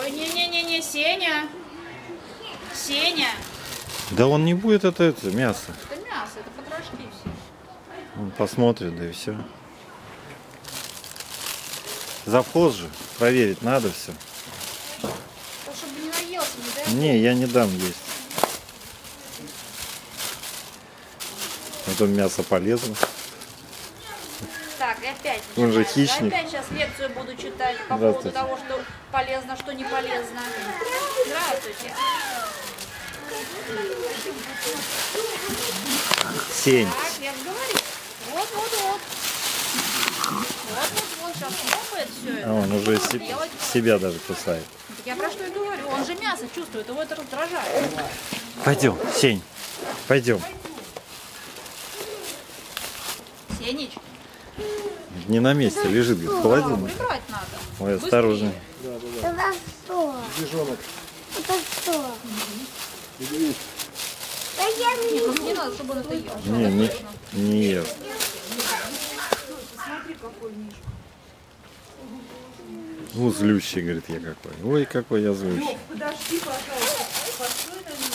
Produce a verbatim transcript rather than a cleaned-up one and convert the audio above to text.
Ой, не-не-не-не, Сеня. Сеня. Да он не будет, это, это мясо. Это мясо, это потрошки все. Он посмотрит, да и все. Завхоз же, проверить надо все. Чтобы не наелся, не дай. Не, я не дам есть. Это мясо полезно. Так, и опять Он же начинается. хищник. Опять сейчас лекцию буду читать по поводу того, что полезно, что не полезно. Здравствуйте. Сень. Так, я же говорю. Вот, вот, вот. Вот, вот, вот. Сейчас пробует все это. А он уже се делать. себя даже кусает. Так я про что и говорю. Он же мясо чувствует, его это раздражает. Пойдем, Сень, пойдем. Сенич. Не на месте лежит, говорит, в холодильнике. Прибрать надо. Ой, осторожно. Это что? Движонок. Это что? Да я Не, не просто не надо, чтобы он это ел. Не, не, не ест. Смотри, какой Мишка. Ну, злющий, говорит, я какой. Ой, какой я злющий. Подожди, пожалуйста. Постой на меня.